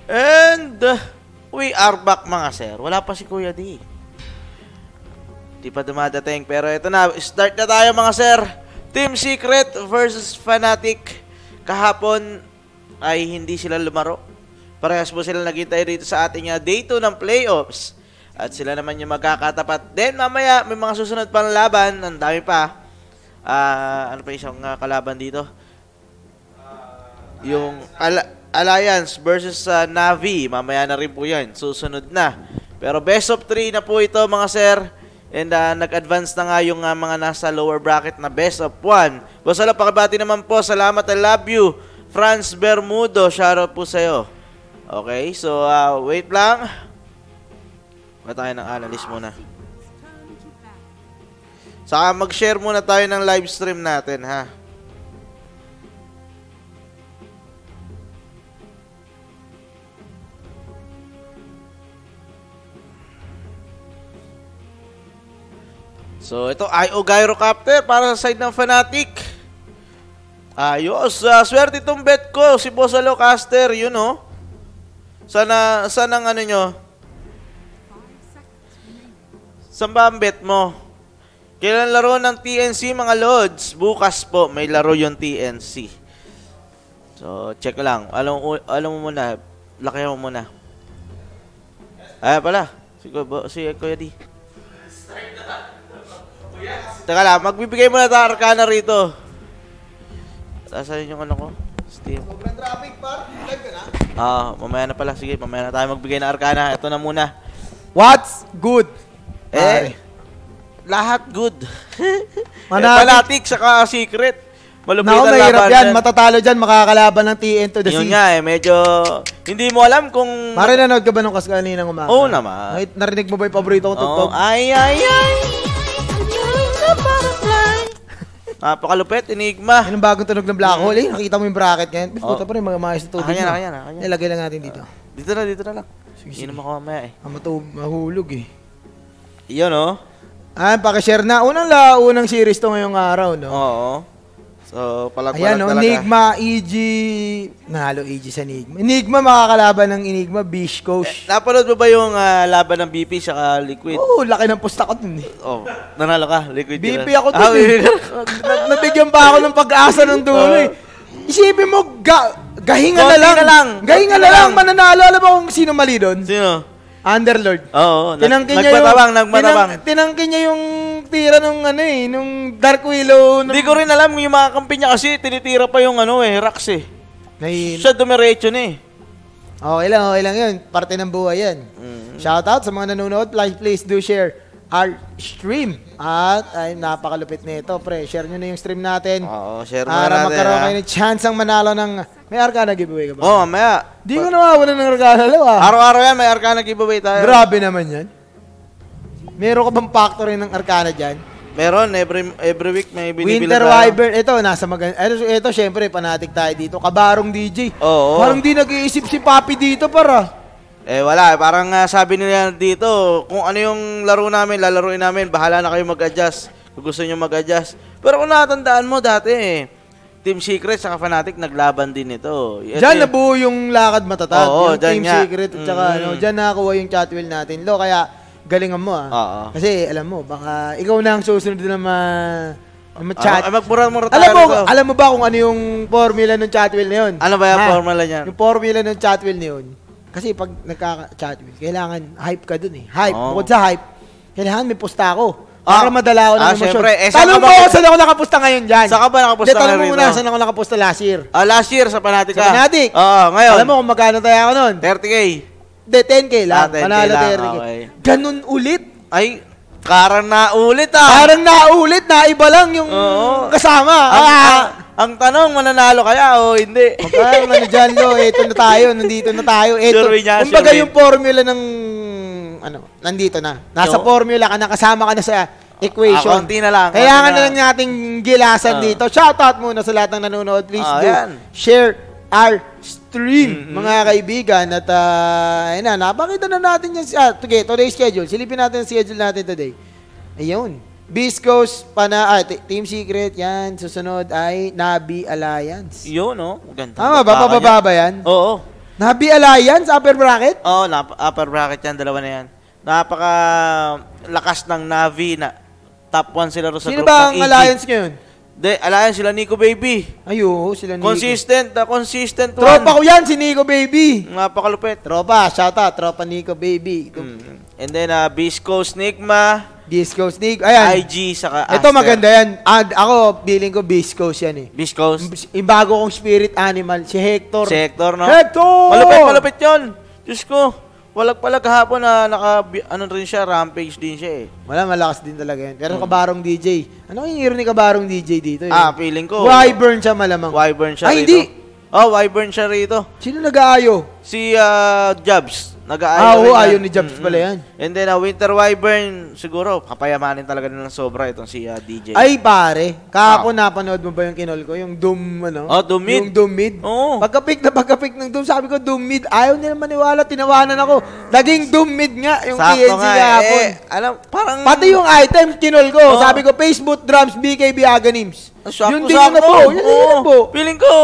And we are back mga sir. Wala pa si Kuya D. Di pa dumadating pero ito na. Start na tayo mga sir. Team Secret versus Fnatic. Kahapon ay hindi sila lumaro. Parehas po sila naghintay rito sa ating day 2 ng playoffs. At sila naman yung magkakatapat. Then mamaya may mga susunod pang laban. Ang dami pa. Ano pa isang kalaban dito? Yung Alliance versus Navi. Mamaya na rin po yan. Susunod na. Pero best of 3 na po ito mga sir. And nag-advance na nga yung mga nasa lower bracket na best of 1. Basta pakibati naman po. Salamat, I love you. Franz Bermudo, shoutout po sa'yo. Okay, so wait lang. Wala tayo ng analyst muna. Saka mag-share muna tayo ng live stream natin, ha? So, ito, IO Gyrocopter para sa side ng Fnatic. Ayos. Swerte itong bet ko. Si Boss Alocaster, yun, oh. Sana ang ano nyo? Saan ba ang bet mo? Kailan laro ng TNC, mga Lods? Bukas po, may laro yung TNC. So, check lang. Alam mo muna. Lakihan mo muna. Ay, pala. Si Kuya D. Teka lang, magbibigay muna tayo Arcana rito. Asan yung ano ko? Steam. Sobrang traffic, par. Live ka na? Mamaya na pala. Sige, mamaya na tayo magbigay ng Arcana. Ito na muna. What's good? Lahat good. Fnatic, saka Secret. Malupit ang laban. Mahirap yan. Dyan. Matatalo dyan. Makakalaban ng TN to the Yun sea. nga medyo hindi mo alam kung... Mare, nanood ka ba nung kaninang umaga? Oo naman. Narinig mo ba yung paborito kong tugtog? Ay. Napakalupit, Enigma. Yan ang bagong tunog ng Black Hole. Nakita mo yung bracket ngayon. Puta pa rin mga maayos na tubig. Kanya. Nilagay lang natin dito. Dito na lang. Sige. Inom ako mamaya eh. Mahulog eh. Iyon oh. Pakishare na. Unang series to ngayong araw, no? Oo. So, palag ayan, no? Talaga. Enigma, EG. Nahalo EG sa Enigma. Enigma, makakalaban ng Enigma, Beach Coast. Napanood mo ba yung laban ng BP saka Liquid? Oo, laki ng pusta ko dun eh. Nanalo ka, Liquid. BP ako dun eh. Nabigyan pa ako ng pag-asa ng dulo eh. Isipin mo, gahinga na lang. Gahinga na lang, mananalo. Alam mo kung sino mali dun? Sino? Underlord. Oo, nagmatabang. Tinangkin niya yung tira nung nung Dark Willow. Hindi ko rin alam yung mga kampi niya kasi tinitira pa yung Rax eh. Siya dumiretso na eh. Okay lang yun. Parte ng buhay yan. Shoutout sa mga nanonood. Please do share our stream. At ay napakalupit nito, pre. Share nyo na yung stream natin. Oo, share mo na natin. Para magkaroon kayo ng chance ang manalo ng... May Arcana giveaway ka ba? Oo, mamaya. Di ko nawawalan ng Arcana lang Araw-araw yan, may Arcana giveaway tayo. Grabe naman yan. Meron ka bang factory ng Arcana dyan? Meron, every week may binibila Winter Wyvern, ito, nasa maganda. Ito, syempre, Fnatic tayo dito. Kabarong DJ. Oo. Parang di nag-iisip si Papi dito, para. Wala. Parang sabi nila dito, kung ano yung laro namin, lalaruin namin, bahala na kayo mag-adjust. Kung gusto nyo mag-adjust. Pero kung natandaan mo dati, Team Secret sa Fnatic naglaban din ito. Diyan nabuo yung lakad matatag. Oo, yung Team nga. Secret at saka, diyan nakakuha yung chatwheel natin. Kaya, galingan mo Oo. Kasi, alam mo, baka ikaw na ang susunod na ma-chat. Magmura-mura tayo. Alam mo ba kung ano yung formula ng chatwheel na yun? Ano ba yung formula niyan? Yung formula ng chatwheel na yun. Kasi pag nagka-chatwheel, kailangan hype ka dun eh. Hype. Bukod sa hype, kailangan may pusta ako. Para madala ako ng emosyon. Syempre. Tanong mo ako saan ako nakapusta ngayon dyan. Saan ka ba nakapusta ngayon rito? Tanong mo muna saan ako nakapusta last year. Last year sa Fnatic ka? Sa Fnatic. Oo, ngayon. Alam mo kung magkano tayo ako nun? 30K. Hindi, 10K lang. 10K Panalo lang, 30K. okay. Ganun ulit. Ay, karang naulit Parang naulit, naiba lang yung kasama. Ang tanong, mananalo kaya o hindi? Magkano ano dyan, lo? Ito na tayo, nandito na tayo. Kumbaga yung formula ng, nandito na. Nasa formula ka na, kasama ka na sa equation. Konti na lang. Kaya nga na lang nating gilasan dito. Shoutout muna sa lahat ng nanonood. Please do share our stream, mga kaibigan. At, napakita na natin yan. Today's schedule. Silipin natin ang schedule natin today. Ayun. Beast Coast, Team Secret, yan. Susunod ay Navi Alliance. Yun, no? Ganda. Tama ba? Pababa ba yan? Oo. Navi Alliance, upper bracket? Oo, upper bracket yan, dalawa na yan. Napaka lakas ng Navi na top 1 sila ro sa Sino group ba ang ng EG. Alliance ngayon? Alliance sila Nico Baby. Ayo, sila Nico. Consistent Tropa ko yan, si Nico Baby. Napakalupit. Tropa, shoutout. Tropa Nico Baby. And then, Bisco, Snigma. Disco Sneak. Ayan. IG, saka Aster. Ito maganda yan. Ako, feeling ko Biscos yan eh. Biscos. Yung bago kong spirit animal, si Hector. Si Hector, no? Hector! Malupit yun. Diyos ko. Walag-palag kahapon na ano rin siya, rampage din siya eh. Malakas din talaga yan. Pero Kabarong DJ. Ano yung hero ni Kabarong DJ dito? Feeling ko. Wyvern siya malamang. Wyvern siya rito. Hindi. Wyvern siya rito. Sino nag-aayo? Si Jobs. Nag-aayo. Ayaw ni Jobs pala yan. And then, Winter Wyvern, siguro, kapayamanin talaga nilang sobra itong si DJ. Ay, pare. Kahapon napanood mo ba yung kinol ko? Yung Doom, ano? Doom Mid. Yung Doom Mid. Oo. Pagka-pick ng Doom, sabi ko, Doom Mid. Ayaw nila maniwala, tinawanan ako. Naging Doom Mid nga, yung Sakto TNC kahapon. Alam, parang... Pati yung item, kinol ko. Sabi ko, Facebook Drums, BKB Aganims. Yun din yun na po. Yun din na po. Feeling ko,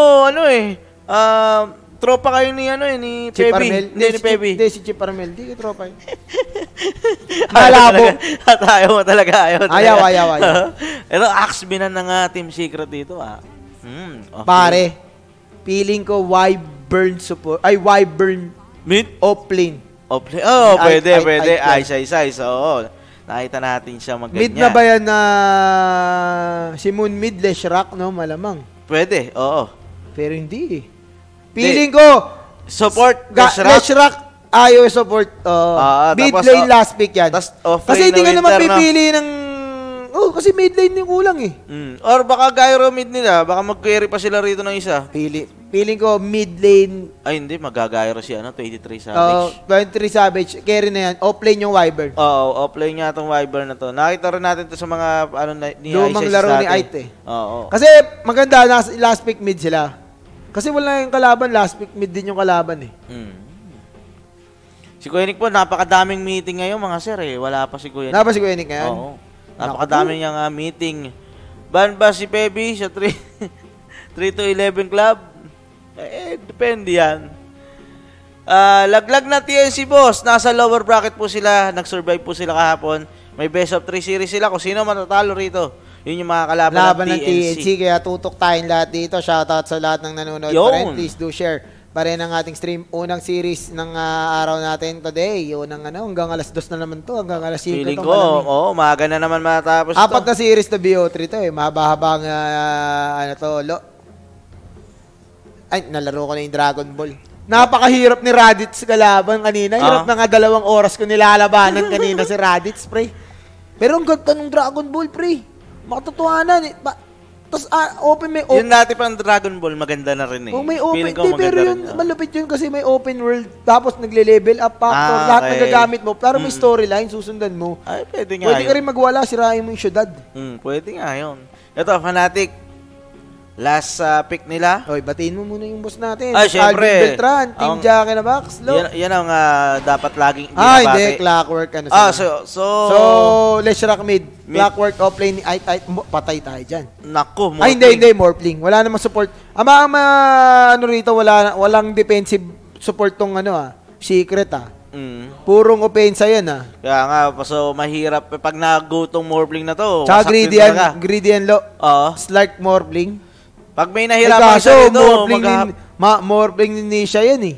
tropa kayo ni ni Chip Pebi. Armel. Hindi, ni Pebi. Hindi, si Chip Armel. Hindi ko tropa yun. Malabo. At ayaw mo talaga, Ayaw. Ito, axe binan ng Team Secret dito, Okay. Pare, feeling ko Wyvern support. Ay, Wyvern Mid? offlane. Offlane? Pwede. Ice. Oo. Nakita natin siya mag-ganyan. Mid na ba yan na si Moon Mid, Leshrac, no? Malamang. Pwede, oo. Pero hindi eh. Feeling ko, support, Leshrac, ayaw support. Mid lane last pick yan. Kasi hindi ka naman pipili ng... kasi mid lane yung kulang eh. Or baka gyro mid nila, baka mag-carry pa sila rito ng isa. Feeling ko mid lane... Ay hindi, mag-gyro si 23 Savage. 23 Savage, carry na yan. Off-lane yung Wyvern. Off-lane nga itong Wyvern na to. Nakita rin natin to sa mga ni lumang laro ni Ait eh. Oo. Kasi maganda, last pick mid sila. Kasi wala yung kalaban, last pick mid din yung kalaban eh. Si Kuya Nick po, napakadaming meeting ngayon mga sir eh. Wala pa si Kuya Nick. Wala pa si Kuya Nick ngayon? Oo. Napakadaming niyang meeting. Ban ba si Pebi sa 3 to 11 club? Depende yan. Laglag na TNC boss. Nasa lower bracket po sila. Nag-survive po sila kahapon. May best of 3 series sila. Kung sino matatalo rito. Yun yung mga kalaban ng TNC. Kaya tutok tayong lahat dito. Shoutout sa lahat ng nanonood pa rin. Please do share pa rin ang ating stream. Unang series ng araw natin today. Unang hanggang alas 2 na naman to. Hanggang alas 5 feeling ko, maaga na naman matapos to. 4 na series na BO3 to eh. Mahaba-habang Ay, nalaro ko na yung Dragon Ball. Napakahirap ni Raditz kalaban kanina. Hirap na nga 2 oras ko nilalabanan kanina si Raditz, pre. Pero ang ganda ng Dragon Ball, pre. Makatotohanan eh. Tapos may open. Yung dati pang Dragon Ball, maganda na rin eh. Kung may open, pero yun, malupit yun kasi may open world. Tapos nagle-level up factor. Lahat na gagamit mo. Pero may storyline, susundan mo. Ay, pwede nga Pwede ka rin magwala, sirain mo yung syudad. Pwede nga yun. Ito, Fanatic. Last pick nila. Oy, batiin mo muna yung boss natin. Syempre. Alvin Beltran, Team Jackie na box. Yan ang dapat laging binabati. Hindi. Clockwork. So Leshrac mid. Clockwork offlane ni Ait. Patay tayo dyan. Naku, Morphling. Hindi. Morphling. Wala namang support. Rito, walang defensive support tong Secret Purong opensa yan Kaya nga, so mahirap pag nag-go tong Morphling na to. Tsaka greedy and low. Slark Morphling. Pag may nahirapan siya dito, Morphling ni Nisha yan eh.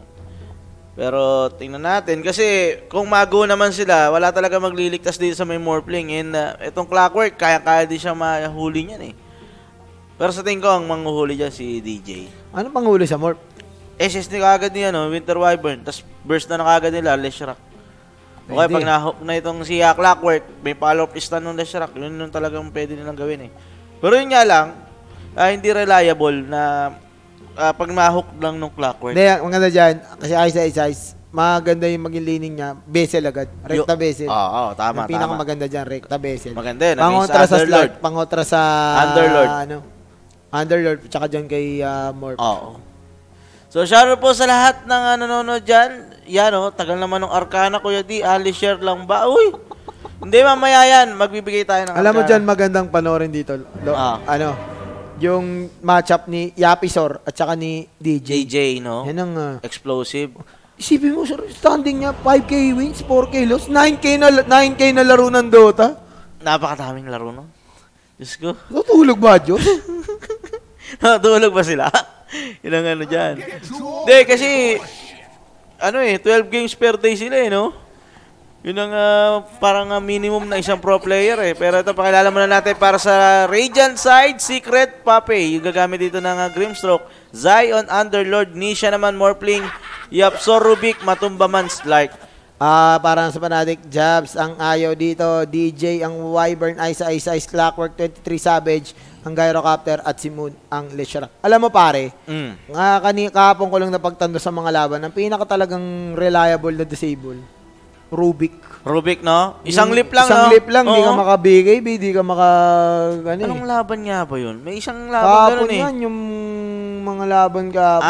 Pero tingnan natin kasi kung mago naman sila, wala talaga magliligtas dito sa may Morphling. And itong Clockwork, kaya din siya mahuli niyan eh. Pero sa tingin ko, ang manghuhuli dyan si DJ. Ano panghuli sa Morph? SS ni kagad niya, Winter Wyvern. Tapos burst na kagad nila, Leshrac. Okay, pag na-hook na itong si Clockwork, may follow-up stun ng Leshrac. Yun yung talagang pwede nilang gawin eh. Pero yun nga lang, hindi reliable na pag ma-hook lang ng Clockwork. Hindi, maganda dyan. Kasi ice. Maganda yung maging leaning niya. Bezel agad. Rekta bezel. Oo, tama. Yung pinakamaganda dyan, rekta bezel. Maganda yun. Pangontra sa Slart. Pangontra sa... Underlord. Underlord. Tsaka dyan kay Morph. Oo. So, shoutout po sa lahat ng nanonood dyan. Yan tagal naman ng Arcana, Kuya D. Ali share lang ba? Uy! Hindi, mamaya yan. Magbibigay tayo ng Alam mo dyan, magandang panoorin dito. yung matchup ni Yapisor at saka ni DJ. DJ, no? Yan ang explosive. Isipin mo, sir, standing niya, 5K wins, 4K loss, 9K na laro ng Dota. Napakadaming laro, no? Diyos ko. Natulog ba, Diyos? Natulog ba sila? Yun ang ano dyan. Hindi, kasi, 12 games per day sila, no? Yun ang parang minimum na isang pro player, eh. Pero ito, pakilala muna natin para sa Radiant side, Secret, Pape. Yung gagamit dito ng Grimstroke. Zion, Underlord, Nisha naman, Morphling, Yapsor, Rubik, Matumbaman, Slark. Parang sa Fnatic, Jabs ang ayaw dito, DJ ang Wyvern, Ice, Clockwork, 23 Savage, ang Gyrocopter at si Moon ang Leshrac. Alam mo pare, kahapon ko lang napagtando sa mga laban, ang pinaka talagang reliable na disable, Rubik, no? Isang lip lang, Isang lip lang, di ka maka-BKB, di ka maka... Anong laban nga ba yun? May isang laban ganun eh. Yan, yung mga laban ka.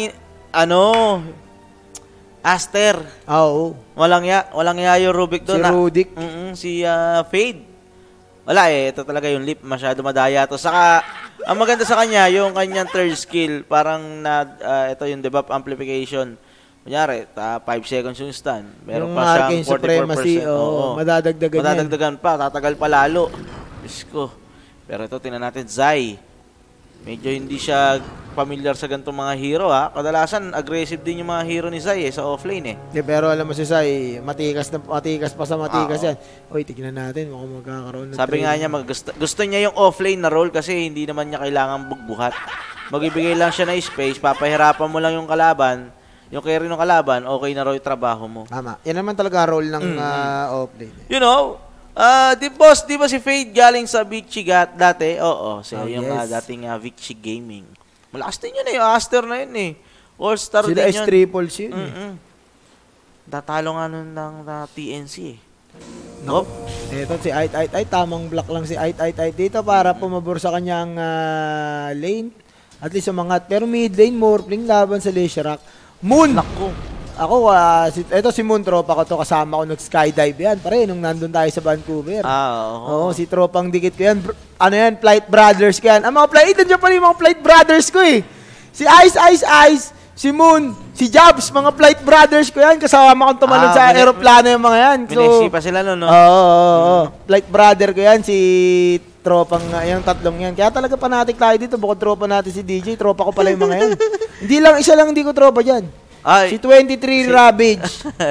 Aster. Oo. Walang ya yung Rubik doon. Si Rudik. Si Fade. Wala eh. Ito talaga yung lip. Masyado madaya to. Saka, ang maganda sa kanya, yung kanyang third skill, parang ito yung debuff amplification. Kunyari, 5 seconds yung stun. Meron yung pa siyang 44%. Oo. Madadagdagan pa. Tatagal pa lalo. Diyos ko. Pero ito, tingnan natin. Zai. Medyo hindi siya familiar sa ganitong mga hero, ha. Kadalasan, aggressive din yung mga hero ni Zai, sa offlane, eh. Pero alam mo si Zai, matikas pa sa matikas yan. Uy, tignan natin. Mukhang magkakaroon ng Sabi nga niya, gusto niya yung offlane na role kasi hindi naman niya kailangan bugbuhat. Magbibigay lang siya na space, papahirapan mo lang yung kalaban. Yung carry ng kalaban, okay na raw yung trabaho mo. Tama. Yan naman talaga role ng offlane. You know, di ba si Fade galing sa Vichy dati? Oo, siya yung dating Vichy Gaming. Malakas din yun eh, Aster na yun eh. All-star din yun. Sila S-triples yun Tatalo nga nun ng TNC eh. Nope. Ito si Ait, tamang block lang si Ait dito para pumabor sa kanyang lane. At least umangat. Pero mid lane, Morphling laban sa Leshrac. Moon! Naku. Ako, ito si Moon, tropa ko to, kasama ko nag-skydive yan. Pare, nung nandun tayo sa Vancouver. Oo, si tropang dikit ko yan. Ano yan, Flight Brothers ko yan. Ang mga Flight, nandiyan pa rin yung mga Flight Brothers ko eh. Si Ice, si Moon, si Jabs, mga Flight Brothers ko yan. Kasama kong tumalon sa aeroplano yung mga yan. Pinexi pa sila nun, no? Oo. Flight Brother ko yan, si tropang, yung tatlong yan. Kaya talaga Fnatic tayo dito. Bukod tropa natin si DJ, tropa ko pala yung mga yan. Isa lang hindi ko tropa dyan. Si 23 Ravage.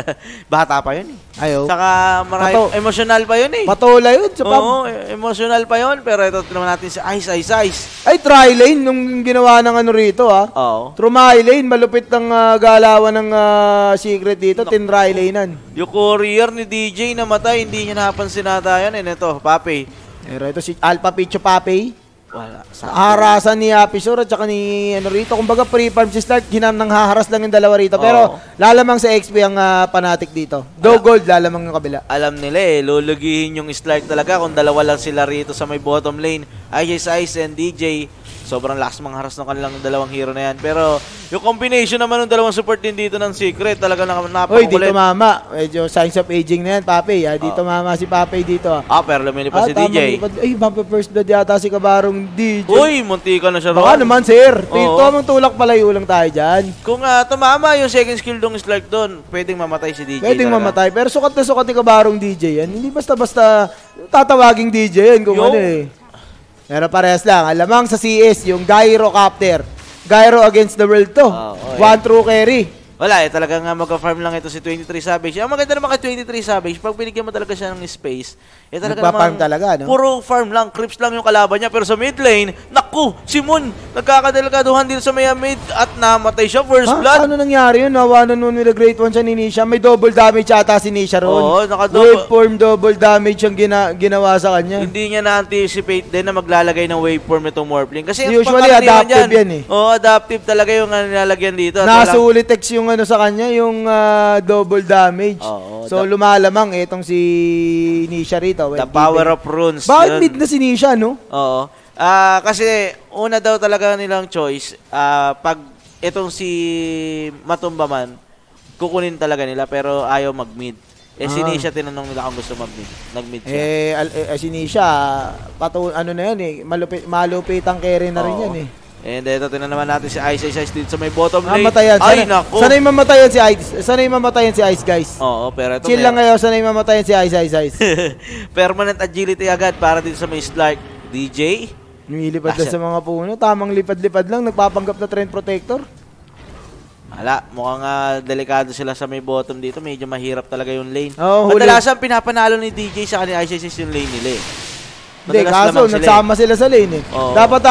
Bata pa yun eh. Ayaw. Saka emotional pa yun eh. Patola yun. Oo, emotional pa yun. Pero ito, tinaman natin si Ice. Ay, tri-lane nung ginawa ng ano rito Oo. Tri-lane, malupit ng galawan ng Secret dito. Tin-tri-lanean. Yung courier ni DJ namatay, hindi niya napansin nata yan. Ito, Pape. Pero ito si Alpha Picho Pape. Wala. Harasan ni Yapisor at saka ni rito. Kumbaga pre-farm si Start, nang haharas lang yung dalawa rito. Pero lalamang sa XP ang Fnatic dito. Gold, lalamang yung kabila. Alam nila lulugihin yung Start talaga kung dalawa lang sila rito sa may bottom lane. Ice and DJ. Sobrang lakas mga haras ng kanilang dalawang hero na yan. Pero yung combination naman ng dalawang support din dito ng Secret, talaga napakakulit. Dito mama. Medyo signs of aging na yan, Pape. Dito mama si Pape dito. Pero lumilipad si DJ. Bumper first blood yata si Kabarong DJ. Uy, munti ka na siya ron. Baka naman, sir. Ito mong tulak palayo lang tayo dyan. Kung tumama yung second skill dong Slark doon, pwedeng mamatay si DJ. Pwedeng mamatay. Pero sukat na sukat ni Kabarong DJ yan. Hindi basta-basta tatawaging DJ yan kung ano eh. Pero parehas lang. Alamang sa CS, yung Gyrocopter. Gyro against the world to. One true carry. Wala talaga nga mag-farm lang ito si 23 Savage. Ang maganda naman kay 23 Savage, pag binigyan mo talaga siya ng space, talaga nagpa-farm talaga, no? Puro farm lang, creeps lang yung kalaban niya. Pero sa mid lane, naku, si Moon, nagkakadelgaduhan din sa mid at namatay siya, first blood. Ano nangyari yun? Nawanan nun with a great one siya ni Nisha. May double damage ata si Nisha ron. Waveform double damage yung ginawa sa kanya. Hindi niya na-anticipate din na maglalagay ng waveform itong Morphling. Kasi usually adaptive yan eh. Adaptive talaga yung nilalagyan dito. Nasulit text yung sa kanya, yung double damage. So lumalamang itong si Nisha rito. The power of runes. Bakit mid na si Nisha, no? Oo. Kasi una daw talaga nilang choice, pag itong si Matumbaman, kukunin talaga nila pero ayaw mag-mid. Si Nisha tinanong nila kung gusto nag-mid siya. Si Nisha, ano na yan malupit ang carry na rin yan And ito, tinanaman natin si Ice dito sa may bottom lane. Mamatayan. Ay, naku. Sanay mamatayan si Ice. Sanay mamatayan si Ice, guys. Oo, pero ito. Chill lang ngayon, sanay mamatayan si Ice. Permanent agility agad para dito sa may Slark. DJ. Lumilipad na sa mga puno. Tamang lipad-lipad lang. Nagpapanggap na trend protector. Wala, mukhang delikado sila sa may bottom dito. Medyo mahirap talaga yung lane. Kadalasan pinapanalo ni DJ sa kanila Ice yung lane nila Hindi, kaso nagsama sila sa lane Dapat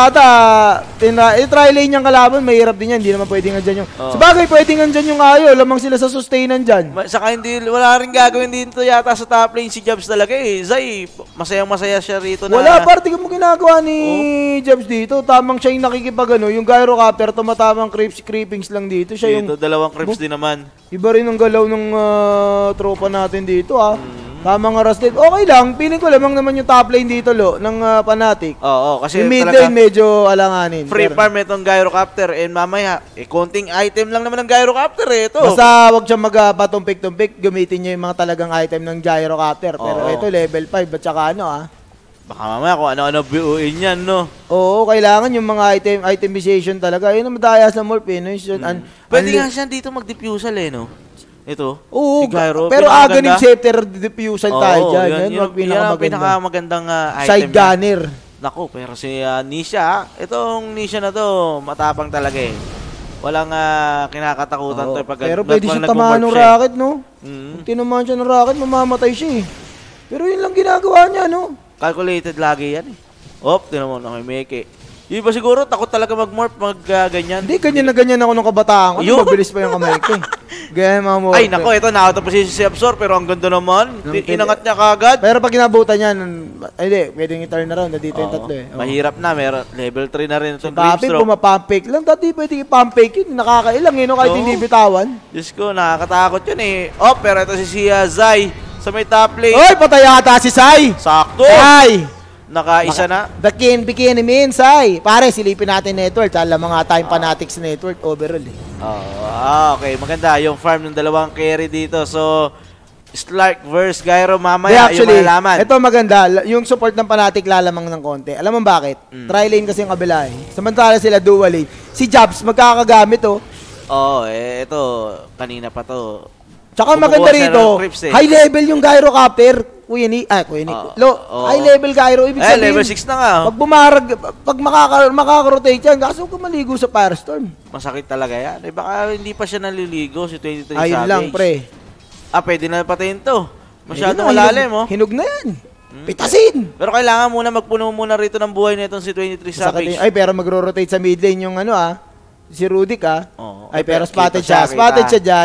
i-try lane yung kalaban, mahirap din yan. Hindi naman pwedeng andyan yung... Sabagay, pwedeng andyan yung Ayo. Lamang sila sa sustainan dyan. Saka wala rin gagawin dito yata sa top lane si Jobs talaga Zay, masayang-masaya siya rito na... Wala, parte mo ginagawa ni Jobs dito. Tamang siya yung nakikipag yung gyrocopter, tumatamang creepings lang dito. Siya dito, dalawang creeps din naman. Iba rin ang galaw ng tropa natin dito Tamang oras din. Okay lang. Piling ko lamang naman yung top lane dito, ng Fnatic. Oo, kasi yung mid lane medyo alanganin. Free farm itong gyrocopter. And mamaya, konting item lang naman ng gyrocopter ito. Basta wag siya magpatumpik-tumpik. Gamitin niya yung mga talagang item ng gyrocopter. Pero ito, level 5. At saka baka mamaya kung ano-ano buuin yan, no? Oo, kailangan yung mga itemization talaga. Yun ang madaya sa morph, Pwede nga siya dito mag-diffusal, no? Ito. Oo, si Gyro, pero aganin scepter diffusal tayo dyan. Yan ang pinakamagandang item. Side gunner. Naku, pero si Nisha, itong Nisha na to, matapang talaga Walang kinakatakutan to. Pero pwede siya tamaan ng rocket, no? Kung tinamaan siya ng rocket, mamamatay siya Pero yun lang ginagawa niya, no? Calculated lagi yan tinaman na may meke. Yung ba siguro, takot talaga mag-morph, ganyan. Hindi, ganyan ako nung kabataan ko. Mabilis pa yung kamay ko Ganyan mga morph. Ay, nako, ito, na-out of position si Absor, pero ang ganda naman. Inangat niya kagad. Pero pag inabutan niya, hindi, pwedeng i-turn na round. Dito yung tatlo Mahirap na, meron. Level 3 na rin itong Tapi, pumapump fake lang. Dati pwedeng i-pump fake yun. Nakakailang no? Kahit hindi bitawan. Diyos ko, nakakatakot yun pero ito si Zai sa may top lane. Oy, patay ata si Sai. Sakto. Sai. Nakaisa na. The bikini means, pare, silipin natin network. Alam mga time Fanatics network overall okay. Maganda yung farm ng dalawang carry dito. So, Slark versus Gyro mamaya yung malalaman. Ito maganda. Yung support ng Fnatic lalamang ng konti. Alam mo bakit? Try lane kasi yung kabila Samantala sila dual lane. Si Jobs magkakagamit ito. Kanina pa to. Tsaka maganda rito. High level yung gyrocopter. Kuya Nick. High level gyro. Ibig sabihin, level 6 na nga. Pag bumarag, pag makaka-rotate yan, kaso kung maligo sa Firestorm. Masakit talaga yan. Baka hindi pa siya naliligo si 23 Savage. Ayun lang, pre. Pwede na patayin to. Masyadong malalim, Hinog na yan. Pitasin! Pero kailangan muna magpuno muna rito ng buhay na itong si 23 Savage. Pero magro-rotate sa mid lane yung si Rudik pero spotted siya. Spotted siya dyan.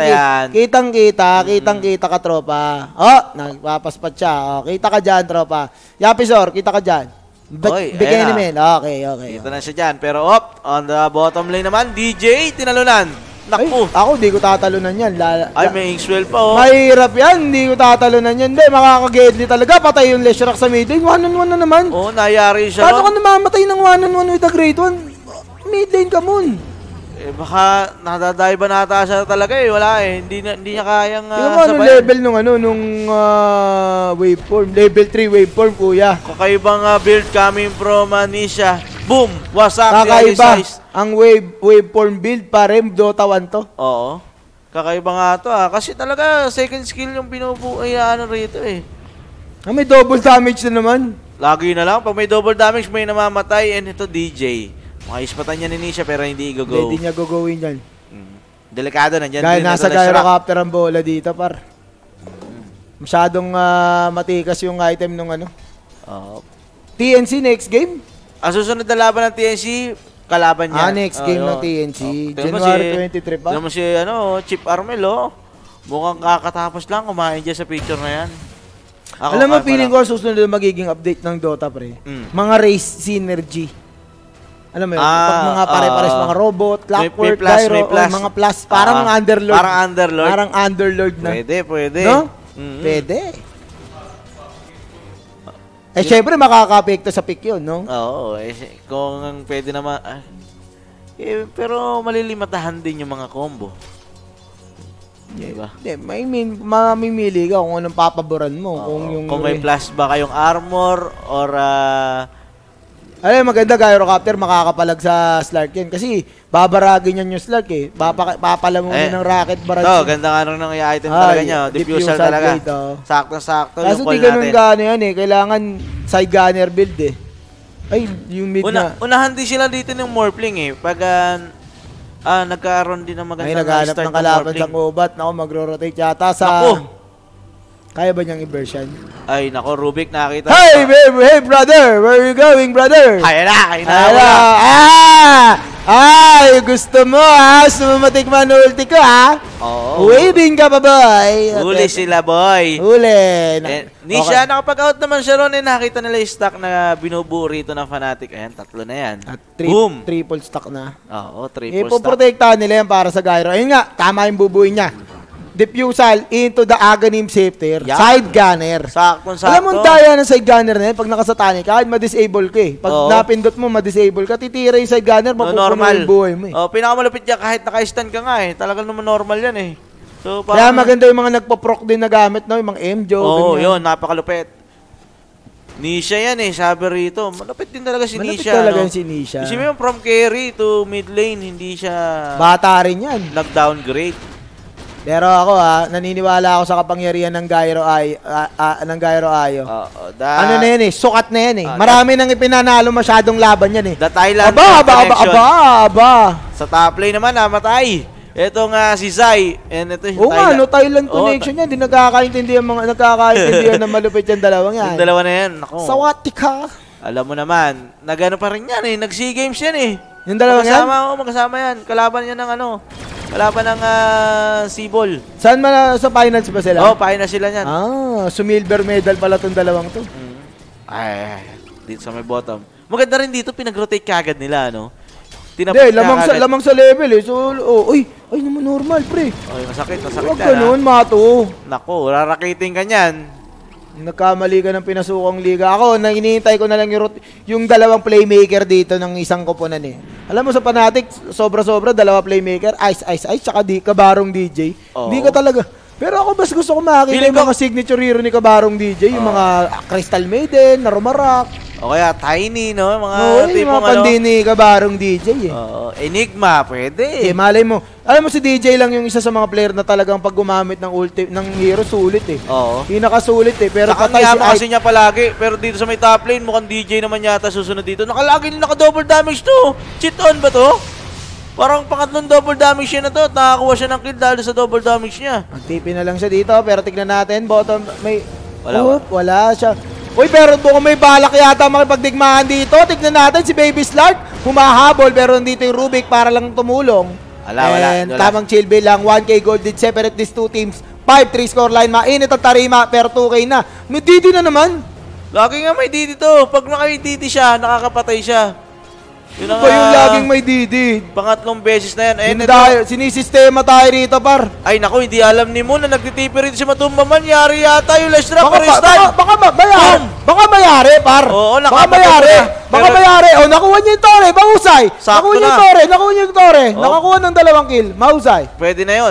Kitang-kita ka, tropa. Nagpapaspat siya. Kita ka dyan, tropa. Yapisor, kita ka dyan. Bigyan namin. Okay. Kita na siya dyan. Pero on the bottom lane naman, DJ, tinalunan. Naku. Ako, di ko tatalunan yan. May Inkswell pa, Mahirap yan. Di ko tatalunan yan. Hindi, makakagedli talaga. Patay yung Leshrac sa mid lane. 1-on-1 na naman. Nayari siya. Paano ka namamatay ng 1-on-1 with a great one? Mid lane ka mun. Baka nadadaiba na ata siya talaga Wala Hindi niya kayang anong level nung waveform? Level 3 waveform, kuya. Kakaibang build coming from Nisha. Boom! Wasak. Kakaiba. Ang waveform build pare Dota 1 to. Oo. Kakaiba nga to Kasi talaga second skill yung rito May double damage na naman. Lagi na lang. Pag may double damage, may namamatay. And ito DJ. Maispatan niya ni Nisha pero hindi i-go. Hindi niya gagawin yan. Delikado na dyan. Nasa gyrocopter ang bola dito, par. Masyadong matikas yung item nung TNC next game? Ang susunod na laban ng TNC, kalaban niya. Next game ng TNC. January 23 pa. Alam mo si Chip Armel, mukhang kakatapos lang kumain dyan sa picture na yan. Alam mo, feeling ko susunod na magiging update ng Dota, pre. Mga race synergy. Alam mo yun, pag mga pare-pares, mga robot, clockwork, gyro, mga plus, parang underlord. Parang underlord na. Pwede. No? Pwede. Syempre, makaka-apekto sa pick yun, no? Oo, kung pwede naman, pero malilimatahan din yung mga combo. Diba? Mamimili ka kung anong papaboran mo. Kung may plus ba kayong armor or maganda gyrocopter, makakapalag sa Slark yan. Kasi babaragin yan yung Slark eh. Papalamunin ng rocket barrage. Ganda nga rin ng item talaga nyo. Diffusal talaga. Sakto-sakto yung call natin. Kaso di ganun gano yan eh. Kailangan side gunner build eh. Ay, yung mid na. Unahan din sila dito ng Morphling eh. Pag nagkaroon din ng magandang naghahanap ng kalaban sa Kubat. Naku, magro-rotate yata sa... Naku! Kaya ba niyang i-version? Ay, nako, Rubik, nakita. Hey, brother! Where are you going, brother? Kaya na! Ay, gusto mo ha? Gusto mo matikman ulti ko ha? Oo. Waving ka pa, boy? Huli sila, boy. Huli. Nisha, nakapag-out naman siya ron. Nakita nila yung stock na binubuo rito ng Fnatic. Ayan, 3 na yan. Boom! Triple stock na. Oo, triple stock. Ipoprotektahan nila yan para sa gyro. Ayun nga, tama yung bubuin niya. Diffusal into the Aghanim Scepter. Yeah. Side gunner. Sakto. Alam mo daya ng side gunner na yan, pag nakasatani ka, kahit ma-disable ka eh. Pag napindot mo, ma-disable ka, titira yung side gunner, mapupuno yung buhay mo eh. Pinakamalupit niya kahit naka-stand ka nga eh. Talagang naman normal yan eh. So, kaya maganda yung mga nagpo-proc din na gamit, no? Yung mga M-Joe. Yun, napakalupit. Nisha yan eh, sabi rito. Malupit din talaga si Malupit Nisha. Malupit talaga si Nisha. Kasi yung from carry to mid lane, hindi siya... Bata rin yan. Nag-downgrade. Pero ako naniniwala ako sa kapangyarihan ng Gyro Ayo. Ano na yan eh, sukat na yan eh. Marami nang ipinanalo masyadong laban yan eh. The Thailand Aba. Sa top lane naman, namatay. Ito nga si Zai. And ito yung Thailand connection yan. Hindi nagkakaintindihan ng malupit yung dalawang yan. Yung dalawa na yan. Ako. Sawati ka. Alam mo naman, nagano pa rin yan eh. Nag-SEA Games yan eh. Yung dalawang yan? Magkasama yan. Kalaban yan ng Kalaban ng Sibol. Saan sa finals ba sila? Finals sila niyan. Silver medal pala tong dalawang to. Ay, dito sa may bottom. Maganda rin dito, pinag-rotate kagad nila, no? Hindi, lamang sa level eh. So, ay naman normal, pre. Ay, masakit Huwag ganun, mato. Naku, rarakiting ka niyan. Nagkamali ka ng pinasukang liga. Ako, hinihintay ko na lang yung dalawang playmaker dito ng isang koponan eh. Alam mo sa Fnatic, sobra-sobra, dalawa playmaker, Ice, tsaka Kabarong DJ. Hindi ka talaga. Pero ako mas gusto ko makakita yung mga signature hero ni Kabarong DJ, yung mga Crystal Maiden, Narumarak. O kaya Tiny, no? Mga tipong pandini Kabarong DJ eh. Enigma, pwede. Malay mo. Alam mo si DJ lang yung isa sa mga player na talagang pag gumamit ng hero, sulit eh. Pinakasulit eh. Pero patay si niya palagi. Pero dito sa may top lane, mukhang DJ naman yata susunod dito. Naka-double damage to. Cheat on ba to? Parang pangatlong double damage siya na to. Nakakuha siya ng kill dahil sa double damage niya. Magtipi na lang siya dito. Pero tignan natin. Bottom, may... Wala siya. Uy, pero doon may balak yata makipagdigmahan dito. Tignan natin si Baby Slark. Humahabol pero nandito yung Rubik para lang tumulong. Wala. Tamang chill bill lang. 1K gold did separate these two teams. 5-3 scoreline. Mainit ang tarima pero 2K na. May Didi na naman. Lagi nga may Didi to. Pag naka-Didi siya, nakakapatay siya. Yun ba yung laging may Didi? Pangatlong beses na yan. Sinisistema tayo rito, par. Ay, naku, hindi alam ni Moon na nagtitipi rin si Matumbaman. Yari yata yung last drop. Baka mayari, par. Oo, baka mayari. Nakuha niya yung Tore. Mahusay. Sakto na. Nakuha niya yung Tore. Nakakuha ng 2 kill. Mahusay. Pwede na yun.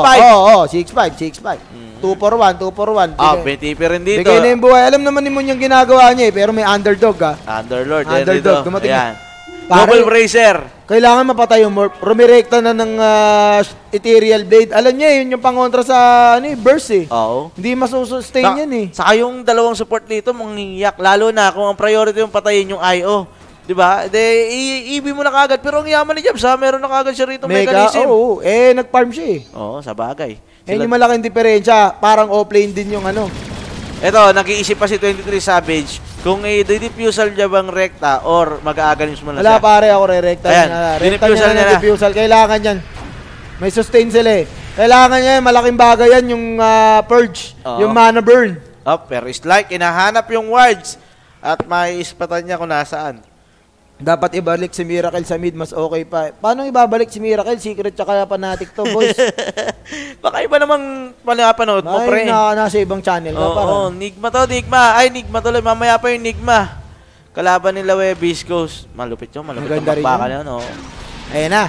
6-5. 6-5. 2 for 1. May tipi rin dito. Bigay na yung buhay. Alam naman ni Moon yung ginagawa niya eh. Pero may underdog Underlord. Dumating. Ayan. Double Bracer. Kailangan mapatay yung Morph. Rumirekta na ng Ethereal Blade. Alam niya, yun yung pangontra sa burst eh. Oo. Hindi masusustain yan eh. Saka yung dalawang support dito, manghiyak. Lalo na kung ang priority yung patayin yung IO. Diba? I-EB mo na kagad. Pero ang yaman ni Jabs, meron na kagad siya rito mechanism. Oo. Nag-farm siya eh. Oo, sa bagay. Yung malaking diferensya. Parang offlane din yung Ito, nag-iisip pa si 23 Savage kung i-diffusal niya bang rekta or mag-aagalis mo na siya. Wala pare, ako re-rekta niya. Rekta niya na diffusal. Kailangan yan. May sustain sila eh. Kailangan niya, malaking bagay yan yung purge. Yung mana burn. Pero it's like, inahanap yung wards at maiispatan niya kung nasaan. Dapat ibalik si Miracle sa mid, mas okay pa. Paano ibabalik si Miracle? Secret tsaka Fnatic to, boys. Baka iba namang panapanood mo, pre. Nasa ibang channel ka para. Nigma to, Nigma. Ay, Nigma tuloy. Mamaya pa yung Nigma. Kalaban nila Webis Ghost. Malupit yung maganda rin magpaka na yun, Ayan na.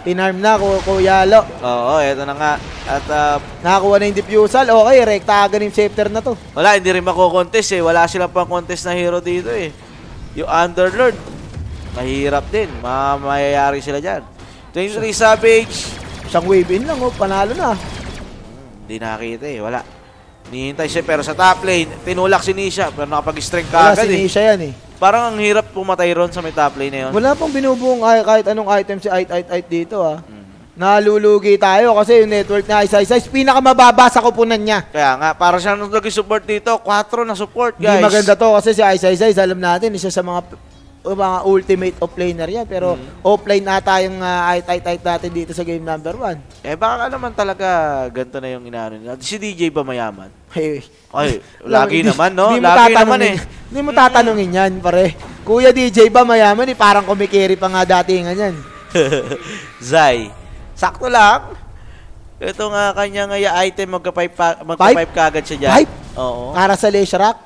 Tinarm na, Kuya Lo. Oo, eto na nga. At nakakuha na yung diffusal. Okay, rekta agad yung scepter na to. wala, hindi rin mako-contest eh. Wala silang pang contest na hero dito eh. Yung Underlord, mahirap din. Mayayari sila dyan. 23 Savage. Isang wave in lang, panalo na. Hindi nakakita eh, wala. Nihintay siya pero sa top lane, tinulak si Nisha pero nakapag-strength Wala kagad si eh. Nisha yan eh. Parang ang hirap pumatay ron sa may top lane na yun. Wala pang binubuong kahit anong item si Ait dito Nalulugi tayo kasi yung network na isa-isa pinakamababa sa kupunan niya. Kaya nga, para siya nung nag-support dito, 4 na support guys. Hindi maganda to kasi si isa-isa alam natin, isa sa mga ultimate offlaner yan. Pero offline ata yung Ait natin dito sa game number 1. Eh baka naman talaga ganito na yung inaano nila. Si DJ ba mayaman? Hey. Ay, lagi naman no? Di Lagi naman eh. Hindi mo tatanungin yan, pare. Kuya DJ ba mayaman parang kumikiri pa nga datingan yan. Zai, sakto lang. Ito nga kanyang item, magka-pipe kagad siya dyan. Pipe? Oo. Para sa Leshrac?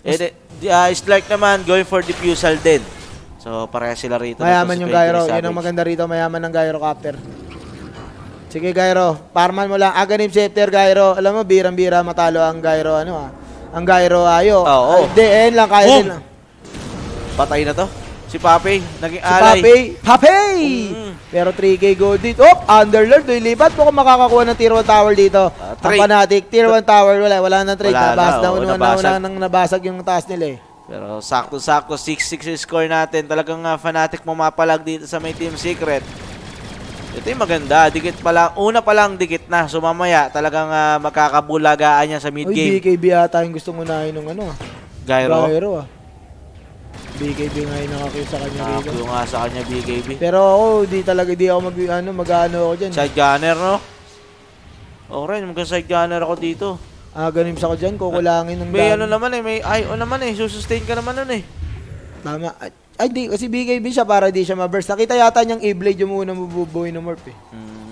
Slark naman, going for diffusal din. So, pareha sila rito. Mayaman yung Gyro. Yun ang maganda rito. Mayaman ng Gyrocopter. Sige, Gyro. Parman mo lang. Aganim Scepter, Gyro. Alam mo, birang-bira matalo ang Gyro. Ang Gyro ayo. Oo. Hindi, lang. Kaya din lang. Patay na to. Si Pape, naging Si alay. Pape! Pero 3K gold dito. Underlord, lipat po kung makakakuha ng tier 1 tower dito. Ang Fnatic, tier 1 tower, wala nang trade. Nauna nang nabasag yung taas nila eh. Pero sakto-sakto, 6-6 yung score natin. Talagang Fnatic mapapalag dito sa may Team Secret. Ito yung maganda. Dikit pa lang. Una pa lang dikit na. So mamaya talagang magkakabulagaan niya sa mid-game. Uy, BKB ata yung gusto unahin ng Gyro. BKB nga yung nakakita sa kanya rito. Nakakita nga sa kanya BKB. Pero di ako mag-ano ako dyan. Side gunner, no? Okay, mag-side gunner ako dito. Ganim sa ko dyan, kukulangin ng may naman eh, may IO naman eh, susustain ka naman nun eh. Tama. Ay, di, kasi BKB siya para di siya ma-burst. Nakita yata niyang E-Blade yung muna mabubuhay ng Morph eh.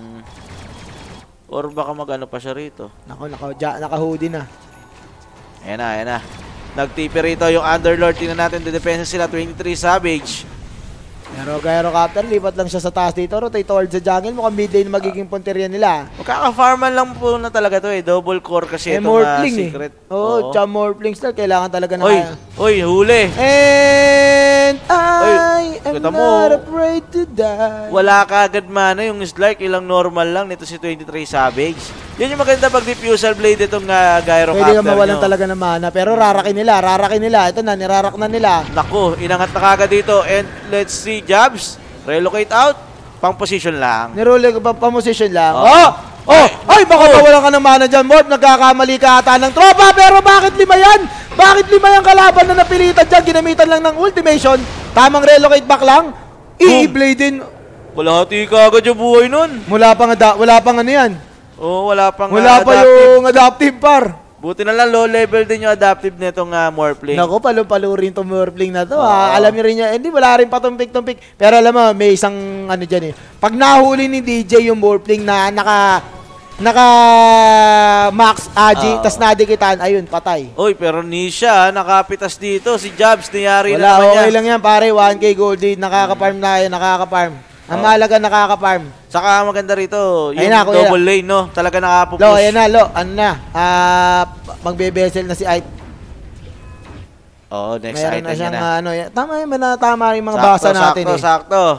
Or baka mag-ano pa siya rito. Naka-hoodie na. Ayan na. Nag-TP rito yung Underlord. Tingnan natin, dedepensa sila, 23 Savage. Pero Gyrocopter, lipat lang siya sa taas dito. Rotate towards sa jungle. Mukhang mid lane magiging punteriya nila. Magkaka-farman lang po na talaga to eh. Double core kasi itong secret. Oo, tsaka Morphling Star. Kailangan talaga na Oy, huli. And I am not afraid to die. Wala ka agad mana yung Slark. Ilang normal lang nito si 23 Savage. Yan yung maganda pag diffusal blade itong Gyrocopter. Pwede ka mawalan talaga ng mana. Pero rarakin nila. Ito na, nirarak na nila. Naku, inangat na kagad dito. And let's see, Jabs. Relocate out. Pang position lang. Pang-position lang. Ay, baka mawalan ka ng mana dyan, Morph. Nagkakamali ka ata ng tropa. Pero bakit 5 yan? Bakit 5 yung kalaban na napilitan dyan? Ginamitan lang ng ultimation. Tamang relocate back lang. I-blade din. Walahati ka agad yung buhay nun. Wala pang ano yan. Wala pa yung adaptive par. Buti na lang low level din yung adaptive nitong Morphling. Nako, palo-palo rin itong Morphling na to. Alam niyo rin niya, hindi wala rin patumpik-tumpik. Pero alam mo, may isang ano dyan eh. Pag nahuli ni DJ yung Morphling na naka max Agi, tas nadikitan, ayun, patay. Oy, pero Nisha, nakapitas dito. Si Jabs, niyari wala, naman niya. Okay lang yan, pare. 1K gold din. Nakaka-farm na yan, nakaka-farm. Ang mahalaga nakaka-farm. Saka maganda rito, yung double lane, no? Talaga nakapupush. Ayan na, ano na. Magbe-vessel na si Ait. Next Mayroon item na siyang, niya na. Tama rin mga basa natin Sakto.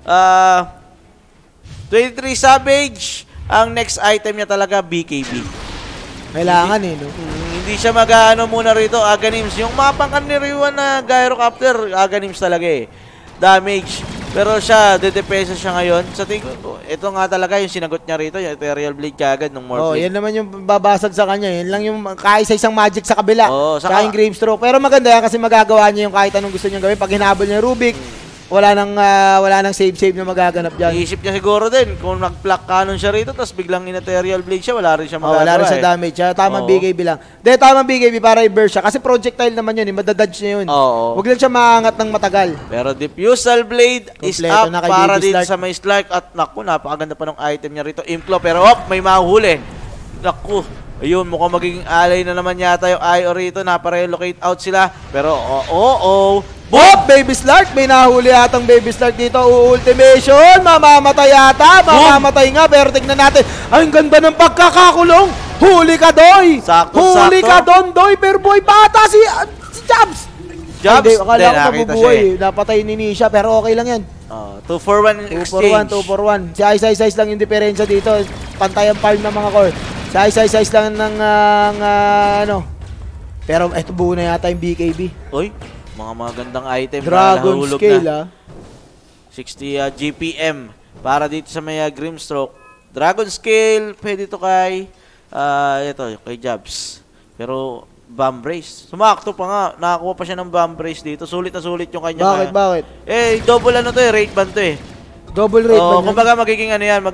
23 Savage, ang next item niya talaga, BKB. Kailangan no? Hindi siya mag-ano muna rito, Aganims. Yung mapang kaniriwan na Gyrocopter, Aganims talaga eh. Damage. Pero siya, dedepensa siya ngayon. Sa tingin ko, ito nga talaga yung sinagot niya rito, yung Ethereal Blade kagad ng Morphling. Yan naman yung babasag sa kanya. Yan lang yung kaisa isang magic sa kabila. Saka yung Gravestroke. Pero maganda yan kasi magagawa niya yung kahit anong gusto niyang gawin. Pag hinabol niya Rubik, wala nang save na magaganap dyan. Iisip niya siguro din, kung nag-block cannon siya rito, tapos biglang in-Ethereal Blade siya, wala rin siya magagawa. Wala rin sa damage. Tamang BKB lang. Tamang BKB para i-burst siya. Kasi projectile naman yun, madadodge niya yun. Huwag lang siya maangat ng matagal. Pero Diffusal Blade is up para din sa may Slark. At naku, napakaganda pa ng item niya rito. Implo, pero may mahuhuli. Naku, Ayun, mukhang magiging alay na naman yata yung IO rito. Naparelocate out sila. Pero, Boop! Baby Slark! May nahuli atang Baby Slark dito. Ultimation! Mamamatay yata! Mamamatay nga, pero tignan natin. Ay, ang ganda ng pagkakakulong! Huli ka, Doy! Huli ka, Don, Doy! Pero boy, bata si Jabs! Jabs? Hindi, akala ko mabubuhay. Napatay ni Nisha, pero okay lang yan. 2-for-1 exchange. 2-for-1. Si Ice lang yung diferensya dito. Pantay ang farm ng mga core. Si Ice lang ng ano. Pero eto buo na yata yung BKB. Uy, mga magandang item. Dragon na Scale, 60 GPM para dito sa may Grimstroke. Dragon Scale, pwede to kay kay Jabs. Pero Bomb Brace. Sumakto pa nga. Nakakuha pa siya ng Bomb Brace dito. Sulit na sulit yung kanya. Bakit? Double ano to rate ban to Double rate ban. Kumbaga magiging ano yan.